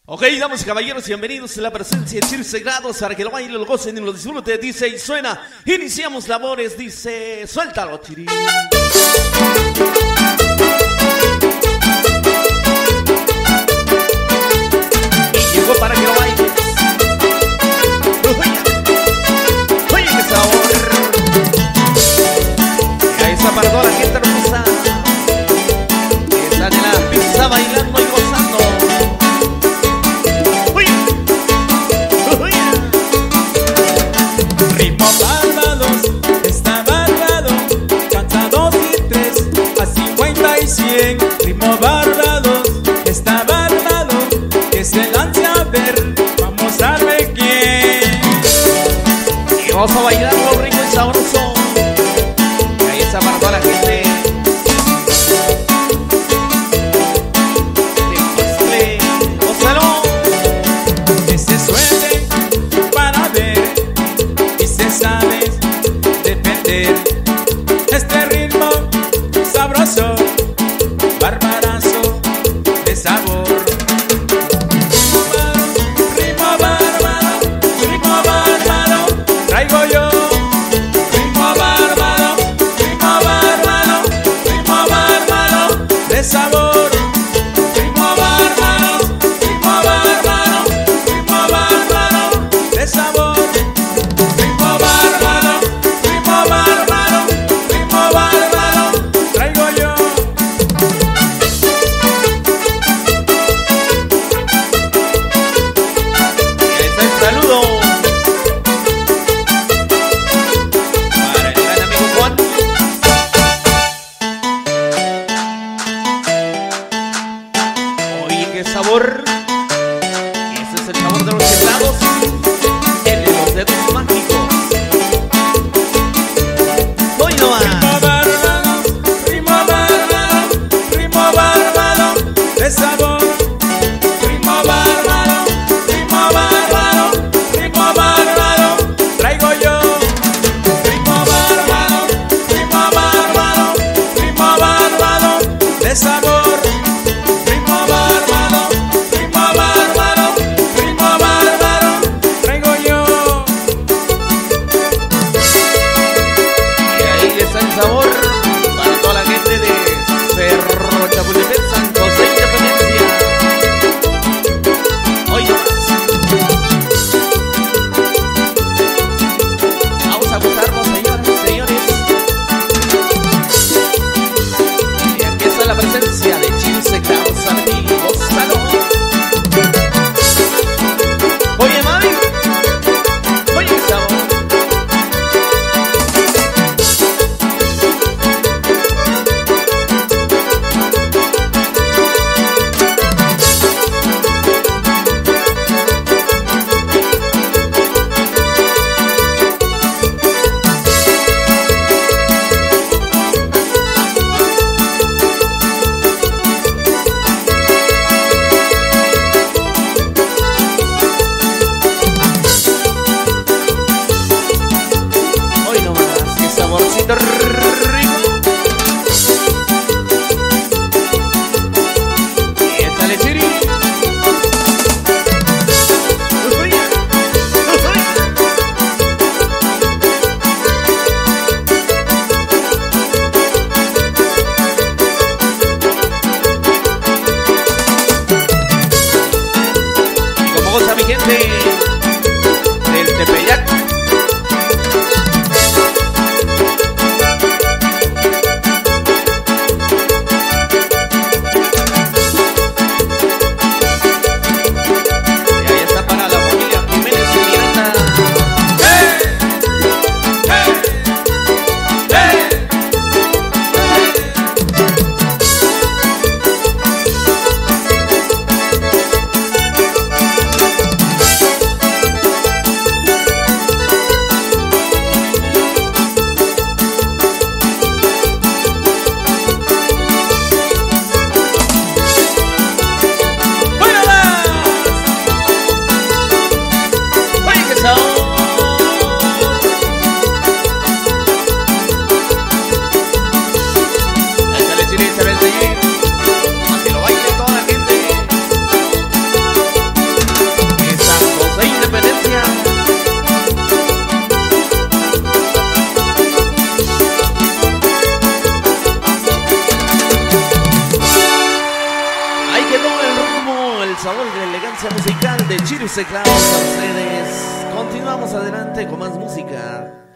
Ok, damas y caballeros, bienvenidos a la presencia de Chirse Grados para que lo bailen, lo gocen y lo disfruten. Dice y suena, iniciamos labores, dice, suéltalo, Chiri. Y llegó para que lo bailes. Oye, qué sabor. Mira esa para toda la gente hermosa que están en la pista bailando y gozando. Ritmo Barbados, está bárbaro, canta 2 y 3, a 50 y 100. Ritmo Barbados, está bárbaro, que se lance a ver, vamos a ver quién. Y vamos a bailarlo rico y sabroso. Y ahí está para toda la gente. Que se suele para ver y se sabe defender este ritmo sabroso, barbarazo de sabor. Ritmo bárbaro, traigo yo. Ritmo bárbaro, de sabor. Ritmo bárbaro, de sabor. Ritmo bárbaro, traigo yo. Y ahí está el saludo para el gran amigo Juan. Oye, qué sabor. Ese es el sabor de los teclados. El de los dedos mágicos. Hoy no más. Ritmo bárbaro, de sabor. Ritmo bárbaro, traigo yo. Ritmo bárbaro, de sabor. Ritmo bárbaro, traigo yo. Y ahí está el sabor para toda la gente de Cerro Chapultepec, San José, Independencia. Hoy no más. Vamos a gustarnos, señoras y señores. Y aquí está la presencia de Chirse Grados, amigos. ¡Salud! Oye, mami. Oye, qué sabor. Hoy no más, qué saborcito rico. Y échale, Chiri. Uy, uy. Y como goza mi gente del Tepeyac. Y ahí está para la familia Jiménez y Miranda. sabor y la elegancia musical de Chirus Teclados a ustedes. Continuamos adelante con más música.